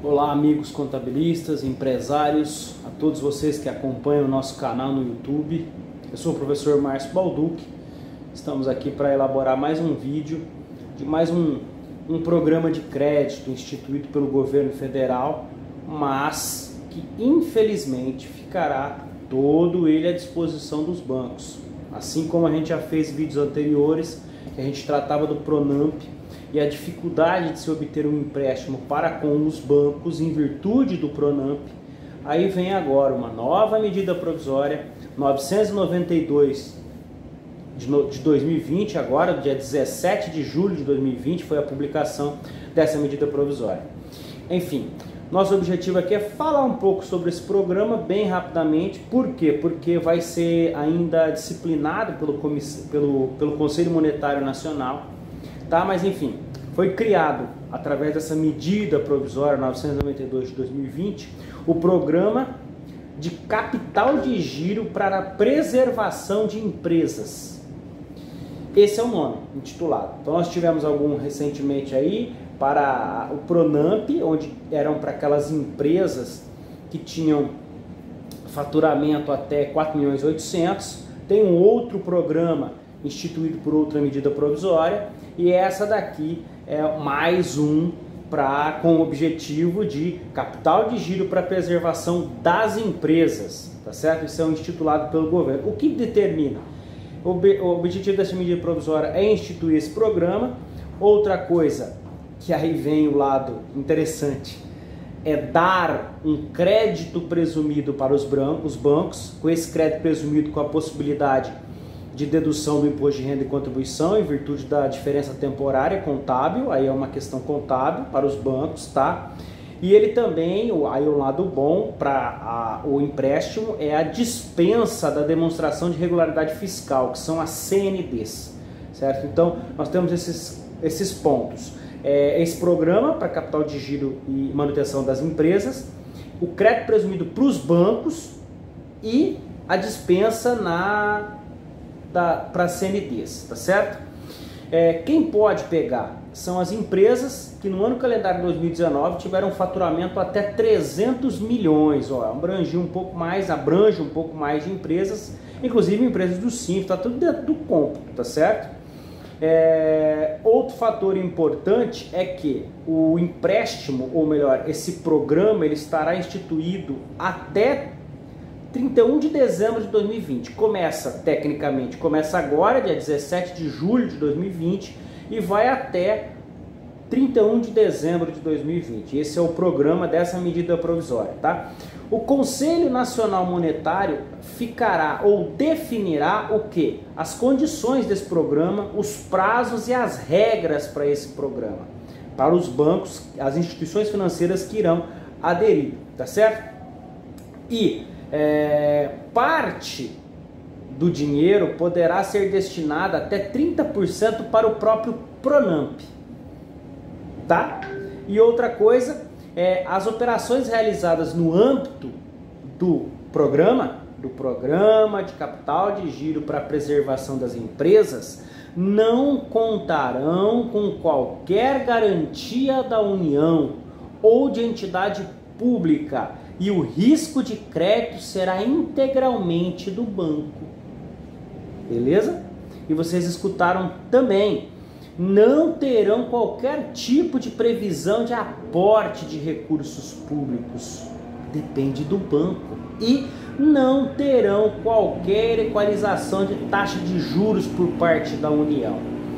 Olá, amigos contabilistas, empresários, a todos vocês que acompanham o nosso canal no YouTube. Eu sou o professor Márcio Balducci. Estamos aqui para elaborar mais um vídeo de mais um programa de crédito instituído pelo governo federal, mas que infelizmente ficará todo ele à disposição dos bancos. Assim como a gente já fez vídeos anteriores, que a gente tratava do Pronamp e a dificuldade de se obter um empréstimo para com os bancos em virtude do Pronamp, aí vem agora uma nova medida provisória 992 de 2020, agora dia 17 de julho de 2020 foi a publicação dessa medida provisória. Enfim, nosso objetivo aqui é falar um pouco sobre esse programa bem rapidamente. Por quê? Porque vai ser ainda disciplinado pelo Conselho Monetário Nacional, tá? Mas enfim, foi criado através dessa medida provisória 992 de 2020 o programa de capital de giro para a preservação de empresas. Esse é o nome intitulado. Então nós tivemos algum recentemente aí para o Pronamp, onde eram para aquelas empresas que tinham faturamento até 4.800.000. Tem um outro programa instituído por outra medida provisória, e essa daqui é mais um com o objetivo de capital de giro para preservação das empresas, tá certo? Isso é um instituído pelo governo. O que determina? O objetivo dessa medida provisória é instituir esse programa. Outra coisa, que aí vem o lado interessante, é dar um crédito presumido para os bancos, com esse crédito presumido com a possibilidade de dedução do imposto de renda e contribuição em virtude da diferença temporária contábil, aí é uma questão contábil para os bancos, tá? E ele também, aí o lado bom para o empréstimo é a dispensa da demonstração de regularidade fiscal, que são as CNDs, certo? Então, nós temos esses pontos. Esse programa para capital de giro e manutenção das empresas, o crédito presumido para os bancos e a dispensa para CNDs, tá certo? Quem pode pegar são as empresas que no ano calendário de 2019 tiveram um faturamento até 300 milhões, abrange um pouco mais de empresas, inclusive empresas do Simples, tá tudo dentro do cômputo, tá certo? Outro fator importante é que o empréstimo, ou melhor, esse programa, ele estará instituído até 31 de dezembro de 2020. Tecnicamente, começa agora, dia 17 de julho de 2020, e vai até 31 de dezembro de 2020. Esse é o programa dessa medida provisória, tá? O Conselho Nacional Monetário ficará ou definirá o quê? As condições desse programa, os prazos e as regras para esse programa, para os bancos, as instituições financeiras que irão aderir, tá certo? E parte do dinheiro poderá ser destinada até 30% para o próprio Pronamp, tá? E outra coisa, as operações realizadas no âmbito do programa de capital de giro para a preservação das empresas não contarão com qualquer garantia da União ou de entidade pública, e o risco de crédito será integralmente do banco. Beleza? E vocês escutaram também, não terão qualquer tipo de previsão de aporte de recursos públicos, depende do banco, e não terão qualquer equalização de taxa de juros por parte da União.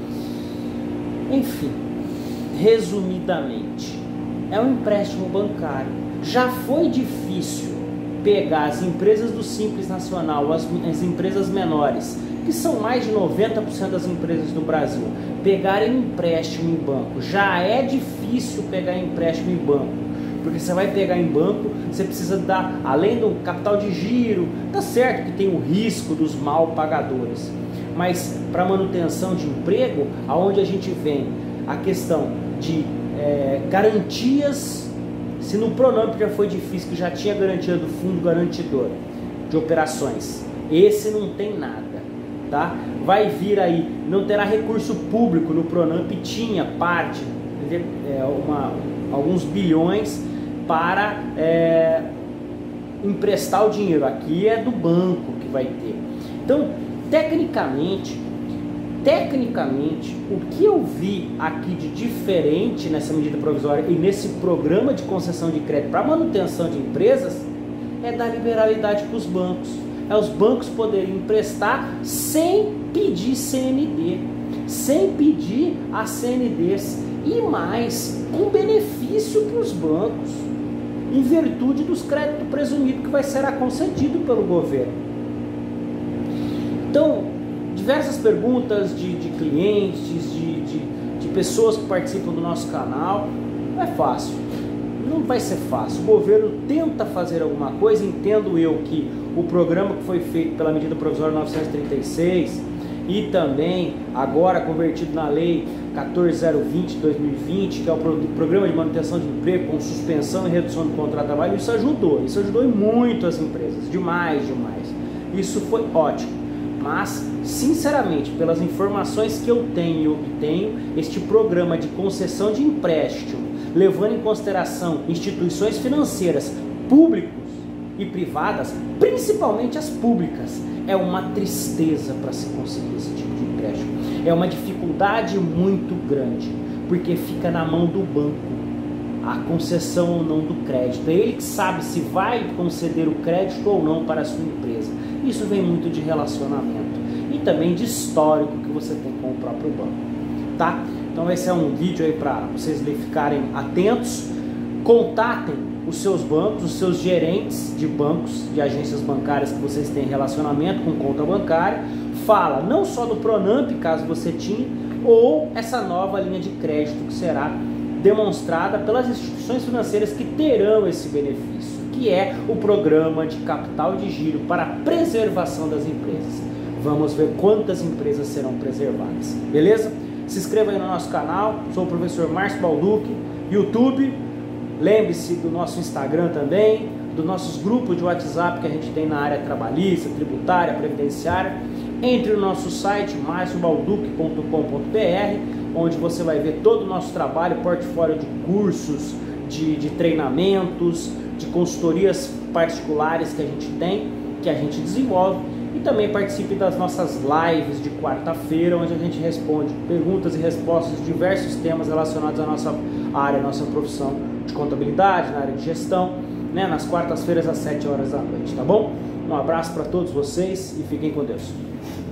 Enfim, resumidamente, é um empréstimo bancário. Já foi difícil pegar as empresas do Simples Nacional, as empresas menores, que são mais de 90% das empresas do Brasil, pegarem empréstimo em banco. Já é difícil pegar empréstimo em banco, porque você vai pegar em banco, você precisa dar, além do capital de giro, tá certo que tem o risco dos mal pagadores, mas para manutenção de emprego, aonde a gente vem a questão de garantias. Se no Pronamp já foi difícil, que já tinha garantia do fundo garantidor de operações, esse não tem nada, tá? Vai vir aí, não terá recurso público. No Pronamp tinha parte, alguns bilhões para emprestar o dinheiro. Aqui é do banco que vai ter. Então, tecnicamente, o que eu vi aqui de diferente nessa medida provisória e nesse programa de concessão de crédito para manutenção de empresas é dar liberalidade para os bancos. É os bancos poderem emprestar sem pedir CND, sem pedir as CNDs e mais, com benefício para os bancos, em virtude dos créditos presumidos que vai ser concedido pelo governo. Então, diversas perguntas de clientes, de pessoas que participam do nosso canal. Não é fácil, não vai ser fácil. O governo tenta fazer alguma coisa. Entendo eu que o programa que foi feito pela medida provisória 936 e também agora convertido na lei 14.020 de 2020, que é o programa de manutenção de emprego com suspensão e redução do contrato de trabalho, isso ajudou muito as empresas, demais. Isso foi ótimo. Mas, sinceramente, pelas informações que eu tenho e obtenho, este programa de concessão de empréstimo, levando em consideração instituições financeiras públicas e privadas, principalmente as públicas, é uma tristeza para se conseguir esse tipo de empréstimo. É uma dificuldade muito grande, porque fica na mão do banco a concessão ou não do crédito. É ele que sabe se vai conceder o crédito ou não para a sua empresa. Isso vem muito de relacionamento e também de histórico que você tem com o próprio banco, tá? Então esse é um vídeo aí para vocês ficarem atentos. Contatem os seus bancos, os seus gerentes de bancos, de agências bancárias que vocês têm relacionamento com conta bancária. Fala não só do Pronamp, caso você tinha, ou essa nova linha de crédito que será demonstrada pelas instituições financeiras que terão esse benefício, que é o programa de capital de giro para a preservação das empresas. Vamos ver quantas empresas serão preservadas, beleza? Se inscreva aí no nosso canal. Sou o professor Márcio Balducchi, YouTube. Lembre-se do nosso Instagram também, dos nossos grupos de WhatsApp que a gente tem na área trabalhista, tributária, previdenciária. Entre no nosso site marciobalducchi.com.br, onde você vai ver todo o nosso trabalho, portfólio de cursos, de treinamentos, de consultorias particulares que a gente tem, que a gente desenvolve, e também participe das nossas lives de quarta-feira, onde a gente responde perguntas e respostas de diversos temas relacionados à nossa área, à nossa profissão de contabilidade, na área de gestão, né, nas quartas-feiras às 7 horas da noite, tá bom? Um abraço para todos vocês e fiquem com Deus.